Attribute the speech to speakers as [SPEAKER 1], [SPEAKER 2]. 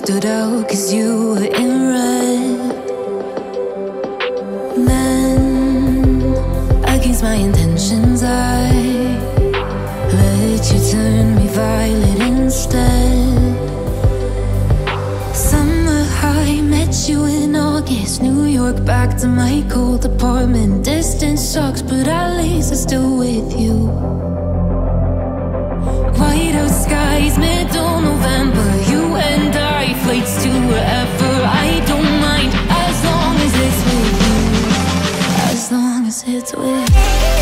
[SPEAKER 1] stood out cause you were in red. Man, against my intentions I let you turn me violet instead. Summer high, met you in August. New York, back to my cold apartment. Distance sucks, but at least I'm still with you. White out skies, middle November. You and I, flights to wherever. I don't mind, as long as it's with you. As long as it's with you.